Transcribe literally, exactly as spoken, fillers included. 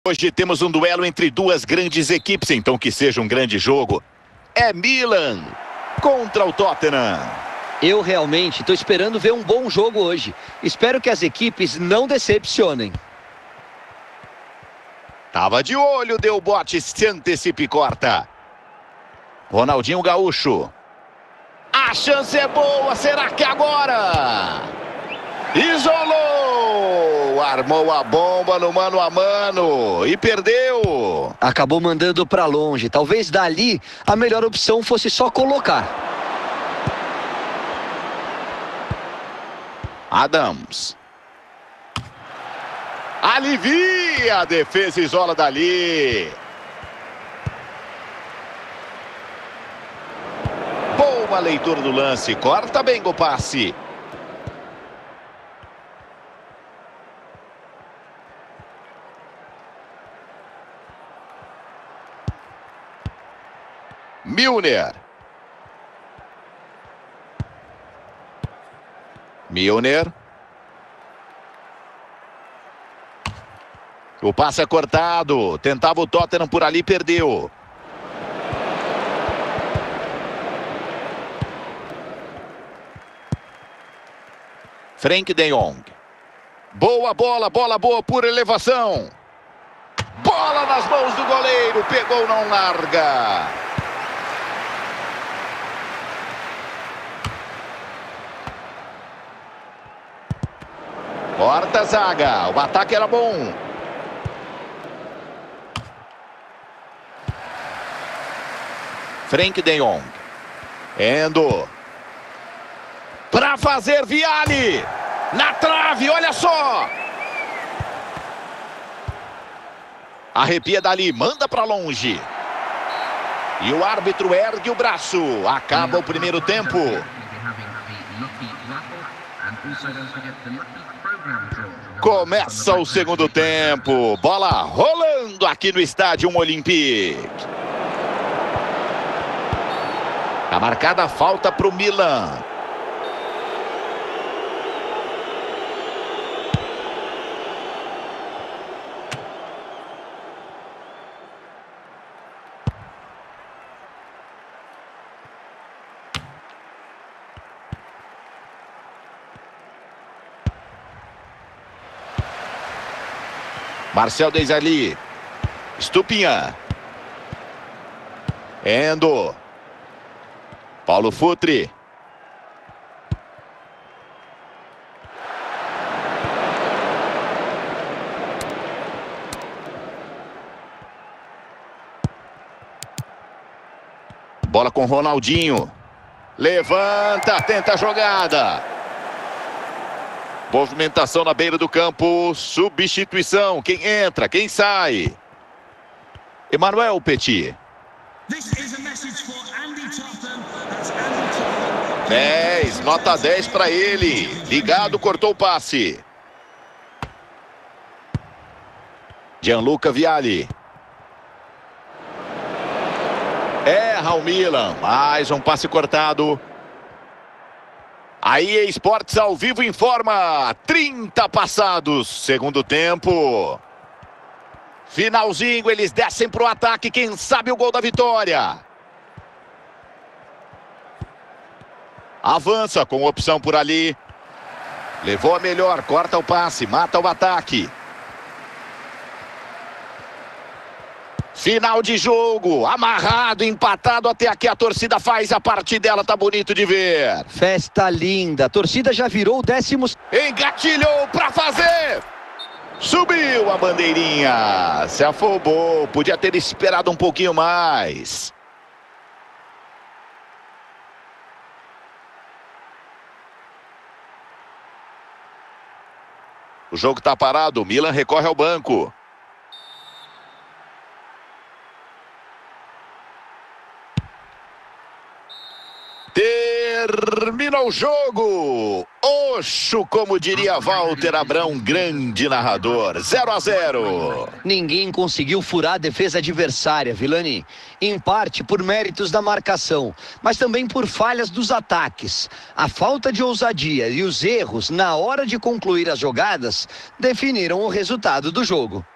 Hoje temos um duelo entre duas grandes equipes, então que seja um grande jogo. É Milan contra o Tottenham. Eu realmente estou esperando ver um bom jogo hoje. Espero que as equipes não decepcionem. Tava de olho, deu bote, se antecipa e corta. Ronaldinho Gaúcho. A chance é boa, será que agora? Isolou! Armou a bomba no mano a mano e perdeu. Acabou mandando para longe. Talvez dali a melhor opção fosse só colocar. Adams. Alivia a defesa, isola dali. Boa leitura do lance, corta bem o passe. Milner. Milner. O passe é cortado. Tentava o Tottenham por ali, perdeu. Frank de Jong. Boa bola, bola boa por elevação. Bola nas mãos do goleiro. Pegou, não larga. Corta a zaga. O ataque era bom. Frank de Jong. Endo. Para fazer Vialli. Na trave, olha só. Arrepia dali, manda para longe. E o árbitro ergue o braço. Acaba o primeiro tempo. Começa o segundo tempo. Bola rolando aqui no estádio Olympique. Tá marcada a falta para o Milan. Marcel Desailly. Stupinhan. Endo. Paulo Futre. Bola com Ronaldinho. Levanta, tenta a jogada. Movimentação na beira do campo. Substituição. Quem entra, quem sai? Emmanuel Petit. dez, nota dez para ele. Ligado, cortou o passe. Gianluca Vialli. Erra o Milan. Mais um passe cortado. A E A Sports ao vivo informa. trinta passados. Segundo tempo. Finalzinho, eles descem para o ataque. Quem sabe o gol da vitória. Avança com opção por ali. Levou a melhor, corta o passe, mata o ataque. Final de jogo, amarrado, empatado até aqui. A torcida faz a parte dela, tá bonito de ver. Festa linda, a torcida já virou o décimo. Engatilhou para fazer. Subiu a bandeirinha, se afobou, podia ter esperado um pouquinho mais. O jogo está parado, o Milan recorre ao banco. Termina o jogo. Oxo, como diria Walter Abrão, grande narrador. zero a zero. Ninguém conseguiu furar a defesa adversária, Vilani. Em parte por méritos da marcação, mas também por falhas dos ataques. A falta de ousadia e os erros na hora de concluir as jogadas definiram o resultado do jogo.